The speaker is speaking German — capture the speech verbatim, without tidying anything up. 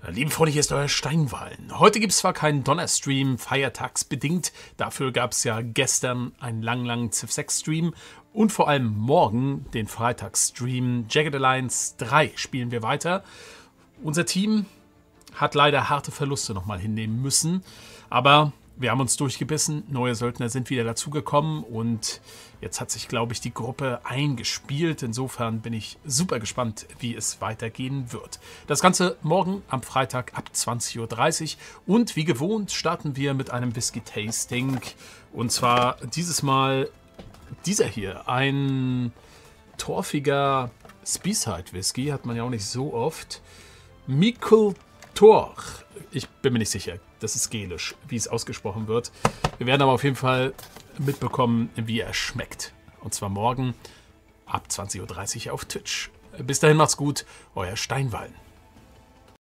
Liebe Freunde, hier ist euer Steinwallen. Heute gibt es zwar keinen Donnerstream, feiertagsbedingt, dafür gab es ja gestern einen langen, langen Civ sechs Stream und vor allem morgen den Freitagsstream. Jagged Alliance drei spielen wir weiter. Unser Team hat leider harte Verluste nochmal hinnehmen müssen, aber wir haben uns durchgebissen, neue Söldner sind wieder dazugekommen und jetzt hat sich, glaube ich, die Gruppe eingespielt. Insofern bin ich super gespannt, wie es weitergehen wird. Das Ganze morgen am Freitag ab zwanzig Uhr dreißig und wie gewohnt starten wir mit einem Whisky-Tasting und zwar dieses Mal dieser hier, ein torfiger Speyside-Whisky, hat man ja auch nicht so oft. Michael Tor. Ich bin mir nicht sicher, das ist gälisch, wie es ausgesprochen wird. Wir werden aber auf jeden Fall mitbekommen, wie er schmeckt. Und zwar morgen ab zwanzig Uhr dreißig auf Twitch. Bis dahin macht's gut, euer Steinwallen.